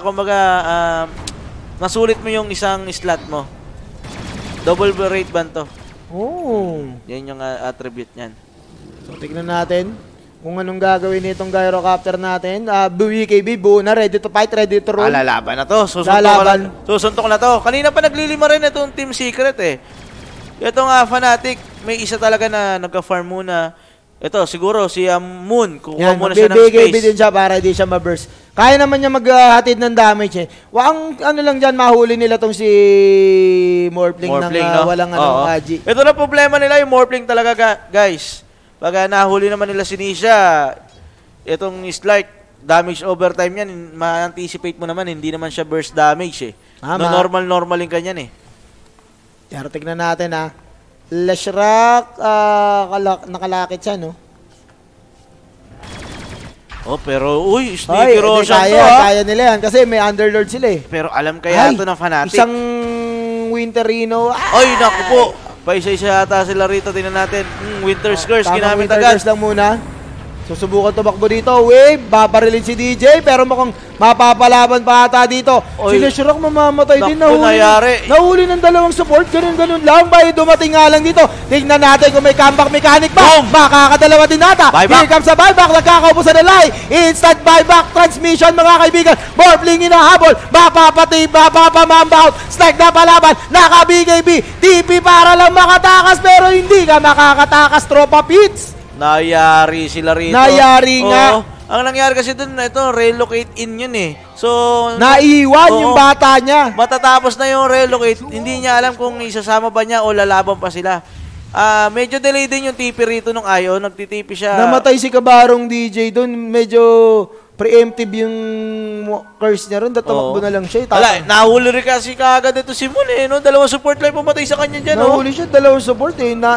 Nasulit mo yung isang slot mo. Double rate ban to. Yan yung attribute niyan. So, tignan natin kung anong gagawin nitong Gyrocopter natin. BKB, buo na. Ready to fight, ready to roll. Lalaban na to. Susuntok na to. Kanina pa naglilima rin itong Team Secret Ito nga, Fnatic, may isa talaga na nagka-farm muna. Ito, siguro, si Moon. Kukuha muna siya ng space. BKB din siya para di siya ma-burst. Kaya naman niya maghatid ng damage Ang ano lang dyan, mahuli nila tong si Morphling ng walang Agi. Ito na problema nila, yung Morphling talaga, guys. Pag nahuli naman nila si Nisha, itong Slark, damage overtime yan, ma-anticipate mo naman, hindi naman siya burst damage normal yung kanyan Pero tignan natin Leshrac, nakalakit siya, no? Pero, sneaky Roshan to, Kaya nila yan kasi may Underlord sila Pero alam kaya ito ng Fnatic. Isang Winterino. Naku po. Paisa-isa yata sila rito. Tingnan natin. Winter's Curse, ginamit agad. Winter's Curse lang muna. Susubukan tumakbo dito. Wave, babarilin si DJ. Pero mukhang mapapalaban pa ata dito. Si Leshrac mamamatay din. Nahuli ng dalawang support. Ganun lang. Bayo dumating nga lang dito. Tignan natin kung may comeback mechanic ba. Makakadalawa din ata. Here comes a buyback. Nagkakaubusan na lie. Instant buyback transmission mga kaibigan. Morphling inahabol. Mapapamamba out. Stack na palaban. Naka-BKB. TP para lang makatakas. Pero hindi ka makakatakas. Tropa Pits. Nayari sila rito. Nayari nga. Ang nangyari kasi dun, relocate in yun So, naiwan yung bata niya. Matatapos na yung relocate, hindi niya alam kung isasama ba niya o lalaban pa sila. Medyo delay din yung TP rito nung Ayo, nagtitipi siya. Namatay si Kabarong DJ dun, medyo preemptive yung curse niya ron, tumakbo na lang siya. Nahuli rin kasi kaagad ito si Moon dalawang support line pumatay sa kanya dyan. Nahuli siya, dalawang support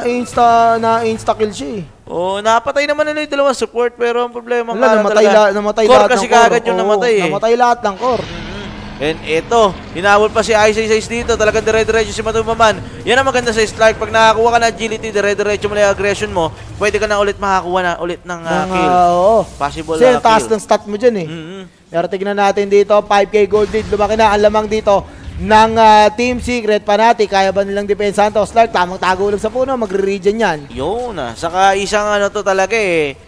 na-insta-kill siya napatay naman nila yung dalawang support pero ang problema namatay lahat ng core. Kasi kaagad yung namatay Namatay lahat ng core. And ito, hinawol pa si Ice dito. Talagang dire-diretso si Matumaman. Yan ang maganda sa Slark. Pag nakakuha ka ng agility, dire-diretso mo na yung aggression mo, pwede ka na ulit makakuha na ulit ng kill. Possible kill. Kasi taas ng stat mo dyan Pero tignan natin dito, 5k gold lead. Lumaki na ang lamang dito ng Team Secret. Fnatic. Kaya ba nilang depensahan to? Slark, tamang tago lang sa puno. Magre-regen yan. Yun Saka isang to talaga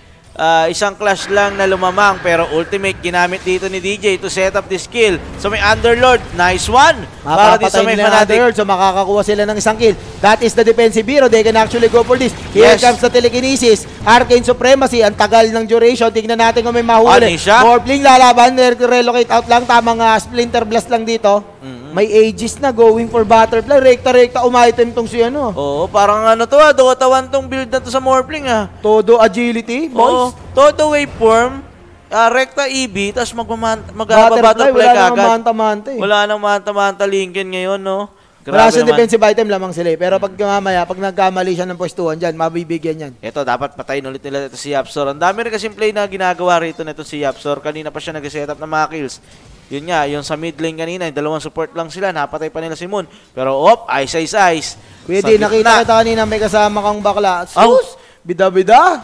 isang clash lang na lumamang pero ultimate ginamit dito ni DJ to set up this kill. So may Underlord, nice one. Para dito sa may Fnatic. So makakakuha sila ng isang kill. That is the defensive hero. They can actually go for this. Here comes the telekinesis. Arcane Supremacy. Ang tagal ng duration. Tignan natin kung may mahuli. Morphling lalaban. Relocate out lang. Tamang Splinter Blast lang dito. May Aegis na going for Butterfly. Rekta-rekta umitem tong si parang Dota 1 tong build na to sa Morphling Todo agility, boys. Todo waveform. Rekta EB, tapos mag-butterfly ka agad. Wala nang manta-manta Lincoln ngayon, Wala siyang defensive item lamang sila Pero pag nagkamali siya ng pwestuhan dyan, mabibigyan yan. Ito, dapat patayin ulit nila ito si Yapzor. Ang dami rin kasing play na ginagawa rito nito si Yapzor. Kanina pa siya nag-setup ng mga kills. Yun nga, yung sa mid lane kanina, dalawang support lang sila, napatay pa nila si Moon. Pero ice. Pwede, nakita kita kanina may kasama kang bakla. Sus! Bida-bida?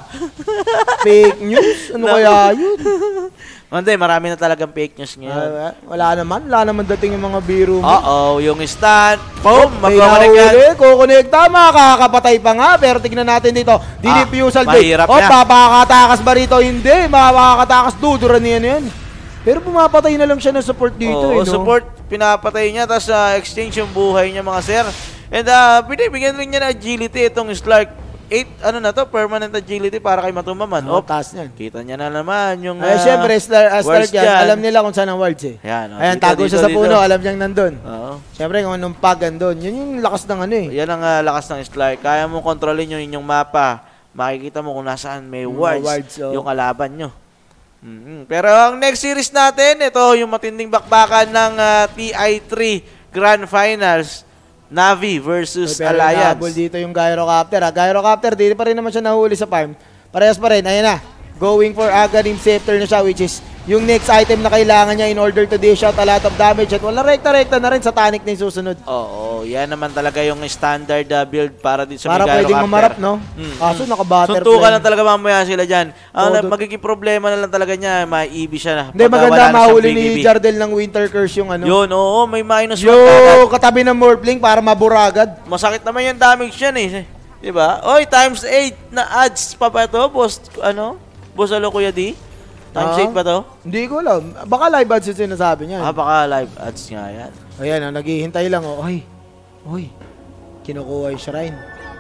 Fake news? Ano kaya yun? Hindi, marami na talagang fake news ngayon. Wala naman dating yung mga biro mo. Yung stand. Boom! Magkakonect yan. Kukonekta, makakapatay pa nga. Pero tignan natin dito. Dinifusal mahirap na. Papakatakas ba rito? Hindi, makakatakas. Duduran niyan yan. Pero pumapatay na lang siya ng support dito. Support. pinapatay niya, tapos exchange yung buhay niya mga sir. And binibigyan rin niya na agility itong Slark. 8, ano na to, permanent agility para kay Matumaman. Taas niyan. Kita niya na naman yung syempre, Slark yan, alam nila kung saan ang wards eh. Ayan, tago siya sa puno, alam niyang nandun. Oo. Syempre, kung anong pag andun, yun yung lakas ng ano eh. Yan ang lakas ng Slark. Kaya mo kontrolin yung inyong mapa. Makikita mo kung nasaan may wards yung kalaban nyo. Pero ang next series natin, ito yung matinding bakbakan ng TI3 Grand Finals. Navi versus Alliance. Pero dito yung Gyrocopter. Gyrocopter, dito pa rin naman siya nahuli sa farm. Parehas pa rin. Ayan na. Going for Aghanim Scepter na siya, which is yung next item na kailangan niya in order to dish out a lot of damage. At wala rekta-rekta na rin sa tonic na yung susunod. Oo, yan naman talaga yung standard build para dito sa para pwedeng mamarap, no? Kaso naka-butterfly. Suntukan lang talaga mamaya sila dyan. Ang magiging problema na lang talaga niya, ma-EV siya na. Hindi, maganda mahuli ni Jardel ng Winter Curse yung ano. Yun, oo, may minus 1 yung katabi ng Morphling para mabura agad. Masakit naman yung damage yan eh. Diba? Oy, times 8 na ads pa ba ito, boss? Ano? Boss Alo Kuya D? Times 8 ba to? Hindi ko alam. Baka live ads yung sinasabi niya. Baka live ads nga yan. Ayan, naghihintay lang. Oy, kinukuha yung shrine.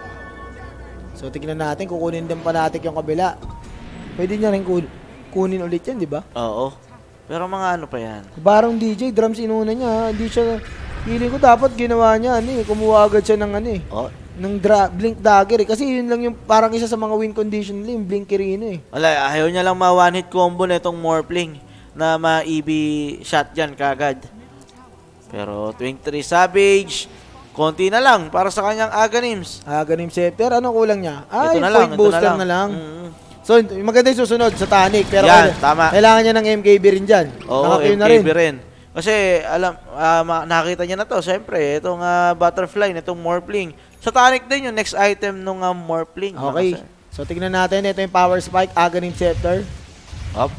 So, tignan natin. Kukunin din pa natin yung kabila. Pwede niya rin kunin ulit yan, di ba? Oo. Pero mga ano pa yan? Barong DJ, drums inuna niya. Hindi siya... Feeling ko dapat ginawa niya, kumuha agad siya ng ng blink dagger eh. Kasi yun lang yung parang isa sa mga win condition nila, yung blink Kirino eh. Wala, ayaw niya lang ma-one hit combo na itong Morphling na ma-EB shot dyan kagad. Pero 23 Savage, konti na lang para sa kanyang Aghanims. Aghanim Scepter, ano kulang niya? Ito na point booster na lang. So, maganda yung susunod sa tonic. Pero tama. Kailangan niya ng MKB rin dyan. Oo, MKB rin. Kasi, nakita niya na to. Siyempre, itong butterfly, itong Morphling. Sa tonic din yung next item nung Morphling. Okay. So, tignan natin. Ito yung power spike, Aghanim Scepter. Up.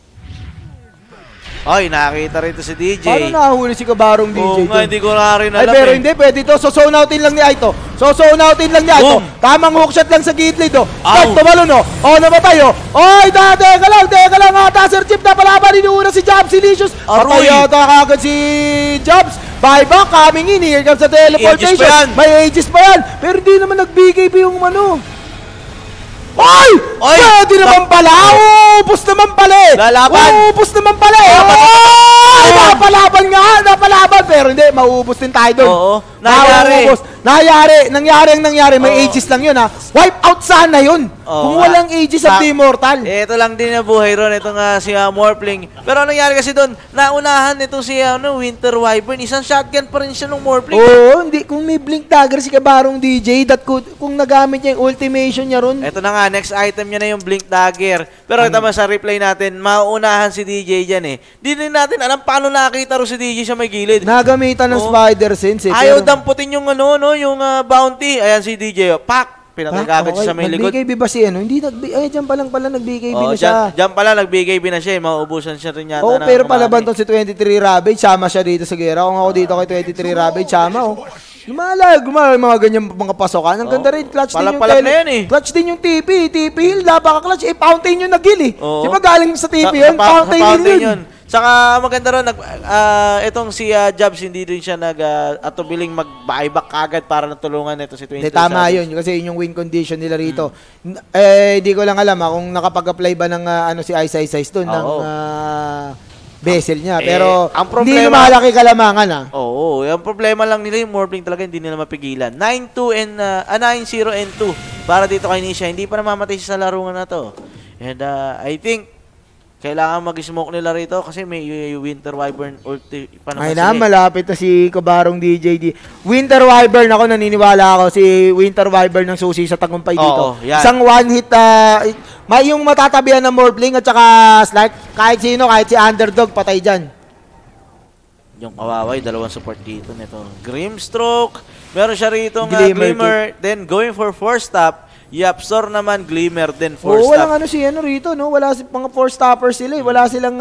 Ay, nakita rito si DJ. Paano nakahuli si Kabarong DJ? Oo nga, hindi ko na rin alam. Pero hindi, pwede ito. So, zone outin lang ni Aito. Tamang hookshot lang sa gilid, Start tumalon, namatay, Oy, teka lang, Taser Chip na palaban, inuuna si Jobs, Silicious. Patay yata kagad si Jobs. Buyback, coming in, here comes the teleportation. May ages pa yan. Pero hindi naman nag-BKB yung Oy! Pwede naman pala! Ubus naman pala eh! Ubus naman pala eh! Napalaban nga! Napalaban! Pero hindi, mauubos din tayo doon. Oo. Nangyari. May ages lang yun ha. Wipe out sana yun. Kung walang ages of the immortal. Ito lang din na buhay ron. Ito nga si Morphling. Pero nangyari kasi doon, naunahan itong si Winter Wyvern. Isang shotgun pa rin siya ng Morphling. Oo, hindi. Kung may blink dagger si Kabarong DJ, kung nagamit niya yung ultimation niya ron. Ito na nga, next item niya na yung blink dagger. Pero ito sa replay natin, mauunahan si DJ dyan eh. Di din natin alam paano nakita rin si DJ sa may gilid. Nagamitan ng spider sense eh. Ayaw damputin yung yung bounty. Ayan si DJ. Pak! Pinatay kagad siya sa may likod. Nag-BKB ba si Hindi, dyan pa lang pala nag-BKB na siya. Dyan pala nag-BKB na siya. Mauubusan siya rin yata. Pero palaban tong si 23 Ravage. Sama siya dito sa gera. Kung ako dito kay 23 Ravage, sama mga ganyan mga pasokan. Ang ganda rin. Clutch din yung clutch din yung TP. TP heal. Napaka-clutch. Fountain yung nag-heal eh. Di ba galing sa TP yun? Fountain yun. Saka maganda rin, itong si Jobs, hindi rin siya atubiling mag-buyback agad para natulungan ito si 23. Tama yun, kasi yun yung win condition nila rito. Hindi ko lang alam kung nakapag-apply ba ng si Ice doon, ng vessel niya. Pero hindi na malaki kalamangan. Oo, yung problema lang nila yung Morphling talaga, hindi nila mapigilan. 9-0 and 2 para dito kay Nisha. Hindi pa namamatay siya sa larungan na to. And I think, kailangan mag-smoke nila rito kasi may Winter Wyvern ulti pa naman sila. Malapit na si Kabarong DJ. Winter Wyvern, ako naniniwala ako si Winter Wyvern ng susi sa tagumpay dito. Isang one hit, may yung matatabihan ng Morphling at saka Slark, kahit sino, kahit si Underdog, patay dyan. Yung kawaway, dalawang support dito nito. Grimstroke, meron siya rito Glimmer, then going for 4-stop. Yapsor naman, Glimmer din, 4-stop. Walang rito, no? Wala mga 4-stoppers sila eh. Wala silang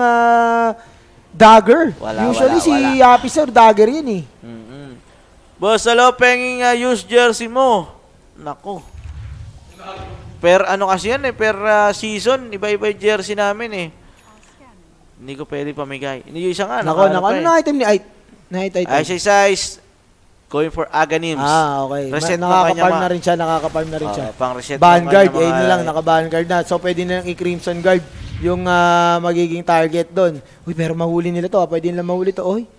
dagger. Usually si Yapsor, dagger yan eh. Boss, penging use jersey mo. Nako. Per kasi yan eh, per season, iba-iba yung jersey namin eh. Hindi ko pwede pamigay. Hindi yung isa nga. Nako, ano na item ni Ait? Size, going for Aghanims. Okay. Reset Nakaka-farm na rin siya, Pang reset. Vanguard, ayun lang, naka-Vanguard na. So, pwede na lang i-Crimson Guard yung magiging target doon. Uy, pero mahuli nila to. Pwede nila mahuli to. Oy.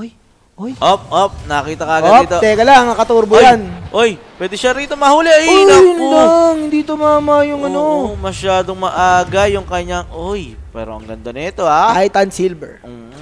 Up. Nakita ka agad dito. Teka lang, nakaturbo yan. Oy, pwede siya rito mahuli. Uy, lang. Hindi tumama yung Masyadong maaga yung kanyang... Uy, pero ang ganda nito, Titan Silver.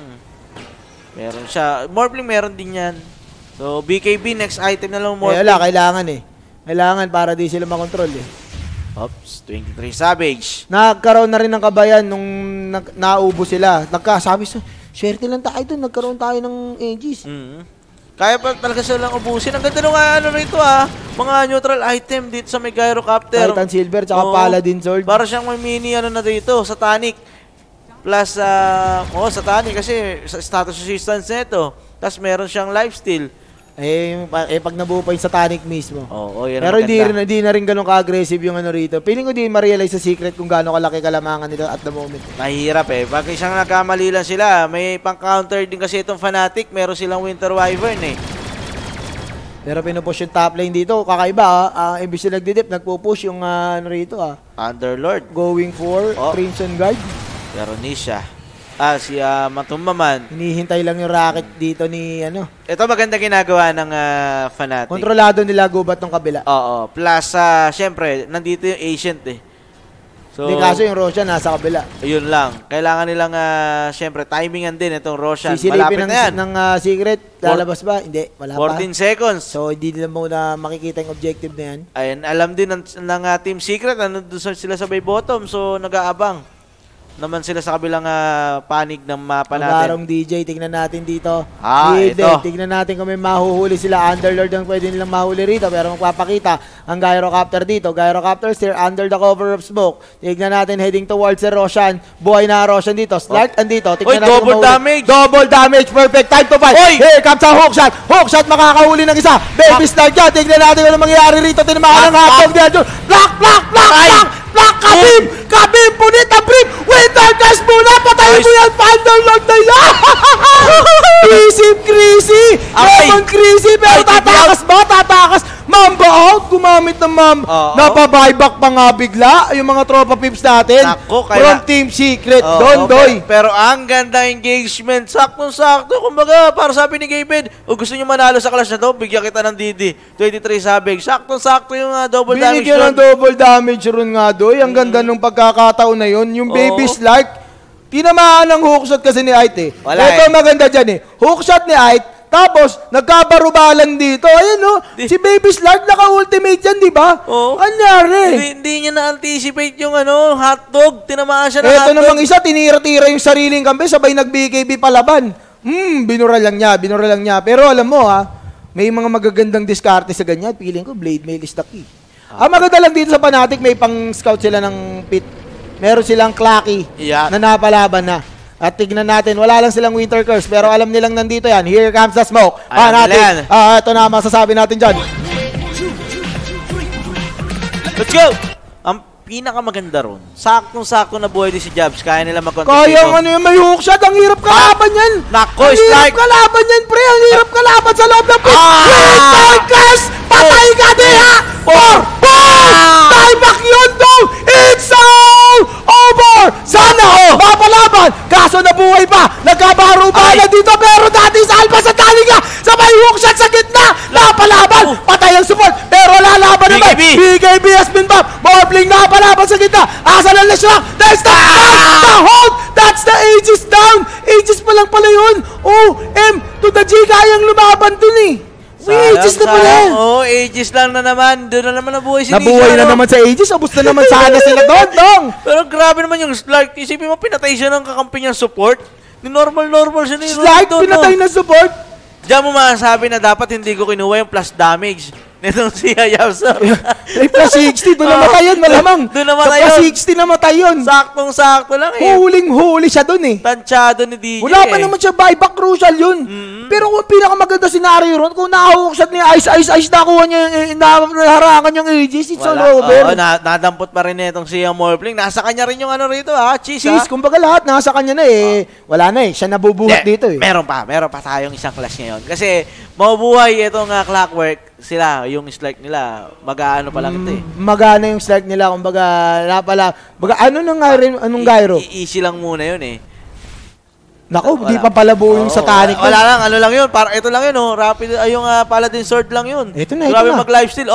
Meron siya. Morphling meron din yan. So, BKB, next item na lang Morphling. Wala, kailangan Kailangan para di sila makontrol Oops, 23 Savage. Nagkaroon na rin ng kabayan nung naubo sila. Sabi swerte lang tayo doon. Nagkaroon tayo ng Aegis. Kaya pa talaga silang ubusin. Ang ganda nung rito mga neutral item dito sa may Gyrocopter. Titan Silver tsaka Paladin Sword. Para siyang may mini na dito, Satanic. Plus, Satanic kasi sa status resistance nito. Tapos meron siyang lifesteal. Pag nabuo pa yung Satanic mismo. Yan pero hindi na rin ganun ka-aggressive yung rito. Feeling ko di ma-realize sa secret kung gaano kalaki kalamangan nito at the moment. Mahirap Pag isang nagkamali lang sila, may pang-counter din kasi itong Fnatic. Meron silang Winter Wyvern Pero pinupush yung top lane dito. Kakaiba imbis na nagdidip, nagpupush yung rito Underlord. Going for Crimson Guard. Pero ni siya. Si Matumbaman. Hinihintay lang yung racket dito ni Ito maganda ginagawa ng Fnatic. Kontrolado nila gubat ng kabila. Oo. Plus, syempre, nandito yung Ancient So, kaso yung Roshan nasa kabila. Yun lang. Kailangan nilang, syempre, timingan din itong Roshan. Sisilipin ng secret. Lalabas ba? Hindi. Wala 14 seconds. So, hindi nila muna makikita yung objective na yan. Ayun, alam din ng Team Secret. Nandun sila sa bay bottom. So, nag-aabang naman sila sa kabilang panig ng mapa natin. Magarong DJ, tignan natin dito. Ito. Tignan natin kung may mahuhuli sila. Underlord ang pwede nilang mahuli rito, pero magpapakita ang Gyrocopter dito. Gyrocopter still under the cover of smoke. Tignan natin heading towards the Roshan. Buhay na Roshan dito. Slark andito. Tignan natin double damage. Double damage. Perfect. Time to fight. Here comes a hookshot. Hookshot makakahuli ng isa. Baby Slark yan. Tignan natin kung ano mangyayari rito. Tinamaan ng hapon. Block. Kabim! Punit ang brief! Winter Clash muna! Patayin mo yan! Underlord na yan! Crazy! Lemon crazy! Pero tatakas ba? Mamba out! Gumamit ng Napabuyback pa nga bigla yung mga tropa pips natin. From Team Secret. Doy. Pero ang ganda engagement. Saktong-sakto. Kumbaga, para sabi ni Gaben, gusto nyo manalo sa clash na to, bigyan kita ng DD. 23 Savage. Saktong-sakto yung double damage. Binigyan ng double damage ron nga, Doy. Ang ganda nung pagkakataon na yun. Yung Baby Slark, tinamaan ng hookshot kasi ni Ait Ito maganda dyan hookshot ni Ait, tapos nagkabarubalan dito. Ayun si Baby Slark naka-ultimate yan, di ba? Anyari? Hindi niya na-anticipate yung hotdog. Tinamaan siya ng hotdog. Ito namang isa, tinira-tira yung sariling kampi, sabay nag-BKB palaban. Binura lang niya. Pero alam mo may mga magagandang diskarte sa ganyan. Feeling ko, Blade Mail is the key. Ang maganda lang dito sa Fnatic, may pang-scout sila ng pit. Meron silang Clacky na napalaban na. At tignan natin, wala lang silang Winter Curse, pero alam nilang nandito yan. Here comes the smoke. Fnatic. Ito na masasabi natin dyan. Let's go! Ang pinakamaganda ron, saktong-sakto na buhay din si Jabs. Kaya nila mag-control dito. Kaya may hookshot. Ang hirap kalaban yan. Nako, ang hirap kalaban yan, pre. Ang hirap kalaban sa loob ng pit. Winter Curse! Patay ka diha! Tieback yun, though! It's all over! Sana mapalaban! Kaso nabuhay pa! Nagkabaro-bala dito, pero dati sa Alpha sa Taliga! Sa may hookshot sa gitna! Napalaban! Patay ang support! Pero lalaban naman! BKB has been buffed! Morbling napalaban sa gitna! Asa na Leshrac! That's the hold! That's the Aegis down! Aegis pa lang pala yun! to the G, kayang lumaban dun Aegis na pala. Aegis lang na naman. Doon na naman nabuhay si Nisha. Nabuhay na naman sa Aegis. Abos na naman sana sila doon. Pero grabe naman yung Slark. Isipin mo, pinatay siya ng kakampi niyang support. Normal siya ni Slark, pinatay na support? Diyan mo masasabi na dapat hindi ko kinuha yung plus damage. nitong si Yamsor. Plus 60, doon namatay yun, malamang. Doon namatay yun. Sa plus 60 namatay yun. Saktong-sakto lang eh. Huling-huli siya doon eh. Tansyado ni DJ. Wala pa naman siya buyback, crucial yun. Pero kung pinakamaganda scenario ron, kung nahukshot ni Ice, nakuha niya yung naharangan yung Aegis, it's all over. Nadampot pa rin itong si Morphling. Nasa kanya rin yung ano rito ha, cheese ha. Kumbaga lahat, nasa kanya na eh. Wala na eh, siya nabubuhat dito eh. Meron pa tayong isang clash ngayon. Kasi mabubuhay itong Clockwork, sila, yung strike nila, mag-aano pa lang ito eh. Magana yung strike nila, kumbaga, anong gyro? Easy lang muna yun eh. Naku, di pa pala buo yung satanic. Wala lang, ano lang yun, ito lang yun oh, rapid, yung Paladin Sword lang yun. Ito na, grabe mag-lifesteal,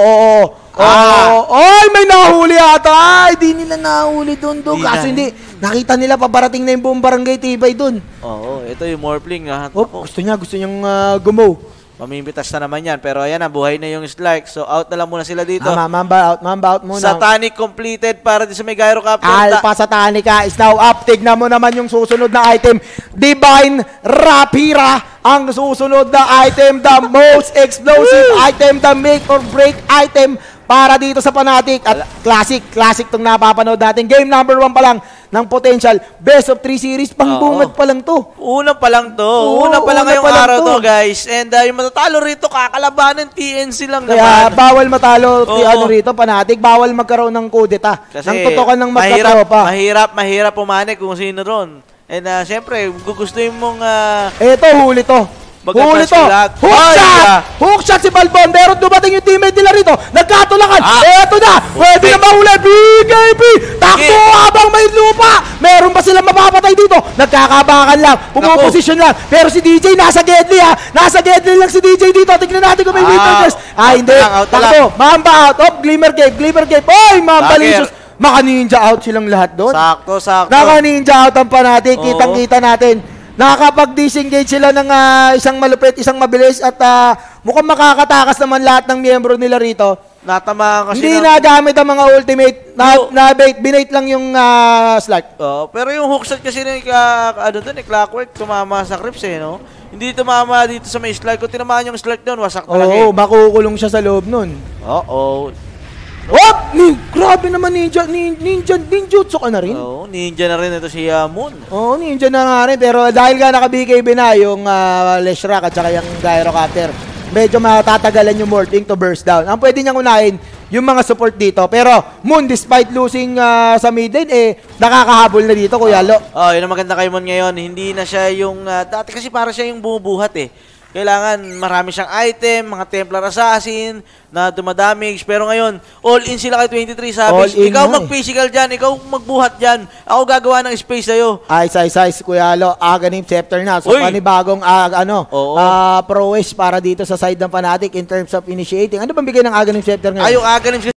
Ay, may nahuli ata. Ay, di nila nahuli doon. Kaso hindi, nakita nila pabarating na yung buong barangay Tibay doon. Oo, ito yung Morphling. Gusto niyang gumaw. Mamimitas na naman yan. Pero ayan na, buhay na yung strike. So, out na lang muna sila dito. Mamba out muna. Satanic completed para din sa may Gyrocopter. Alpha Satanica is now up. Tignan mo naman yung susunod na item. Divine Rapira ang susunod na item. The most explosive item. The make or break item para dito sa Fnatic. At classic tong napapanood natin. Game number 1 pa lang ng potential. Best of 3 series, pangbungad pa lang to. Una pa lang ngayong araw to, guys. And yung matatalo rito, kakalabanan TNC lang naman. Kaya bawal matalo rito, Fnatic. Bawal magkaroon ng kudeta. Nang tutukan ng magkatropa. Mahirap pumanik kung sino ron. And syempre, gugustuhin mong... Eto, huli to. Hookshot si Balbon. Meron dumating yung teammate nila rito. Nagkatulakan. Eto na. Pwede na mahuli. BKB. Takbo habang may lupa. Meron ba silang mapapatay dito? Nagkakabakan lang. Pumuposisyon lang. Pero si DJ nasa Gedli ha. Nasa Gedli lang si DJ dito. Tignan natin kung may witness. Hindi. Takbo. Mamba out. Glimmer Cave. Oy, Mamba Licious. Maka-ninja out silang lahat doon. Sakto. Naka-ninja out ang Fnatic. Kitang-kita natin. Nakakapag-disengage sila ng isang malupit, isang mabilis at mukhang makakatakas naman lahat ng miyembro nila rito. Natamaan kasi hindi nagamit ang mga ultimate. Binate lang yung slug. Pero yung hookshot kasi ni Clockwork tumama sa Crips eh, no? Hindi tumama dito sa may slug. Kung tinamaan yung slug doon, wasak talaga eh. Makukulong siya sa loob nun. Grabe naman ninjutsu ka na rin. Ninja na rin ito si Moon. Ninja na nga rin. Pero dahil nga naka-BKB na yung Leshrac at saka yung Gyrocopter, medyo matatagalan yung Morphling to burst down. Ang pwede niyang unahin, yung mga support dito. Pero Moon, despite losing sa mid lane, nakakahabol na dito, Kuya Lo. Yun ang maganda kay Moon ngayon. Hindi na siya yung, dati kasi para siya yung bumubuhat eh. Kailangan marami siyang item, mga Templar Assassin na dumadamage. Pero ngayon, all in sila kay 23 Savage. Ikaw mag-physical dyan, ikaw magbuhat dyan. Ako gagawa ng space sa'yo. Ice, Kuya Lo. Aghanim Scepter na. So, panibagong prowess para dito sa side ng Fnatic in terms of initiating. Ano bang bigay ng Aghanim Scepter ngayon? Yung Aghanim